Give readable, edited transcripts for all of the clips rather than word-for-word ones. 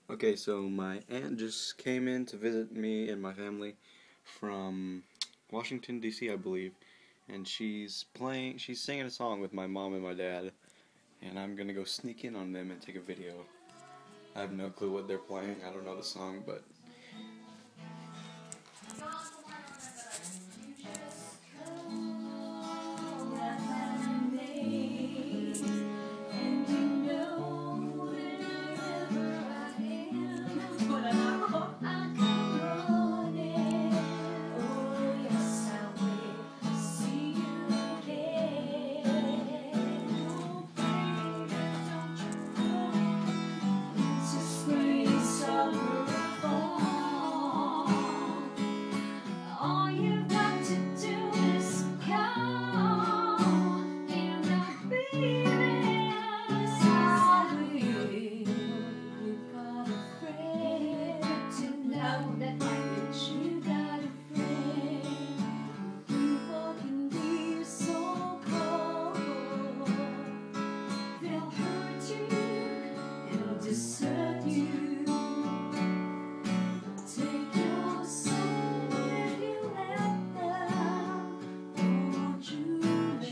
Okay, so my aunt just came in to visit me and my family from Washington, D.C., I believe, and she's singing a song with my mom and my dad, and I'm gonna go sneak in on them and take a video. I have no clue what they're playing, I don't know the song, but... Desert you. Take your soul if you let them. Won't you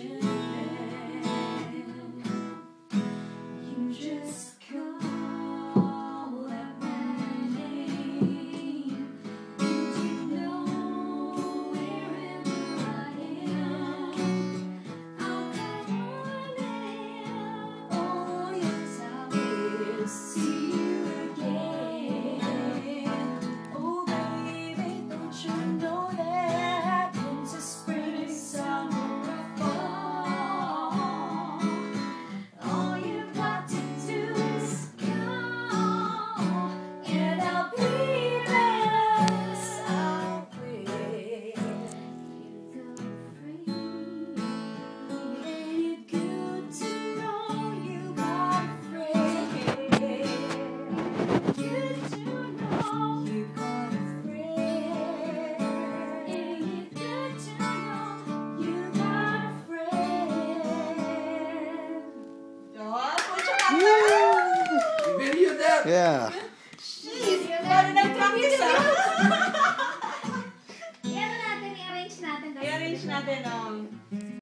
let you just call out my name? Don't you know wherever I am, I'll come running. Oh yes, I will. See you again. Oh baby, don't you know that winter, spring, summer, or fall, all you've got to do is come, and I'll be there. I'll wait. You go free. Ain't it good to know you got a friend? Yeah. Jeez, meron nag-practice ah. I-arrange natin. I-arrange natin ang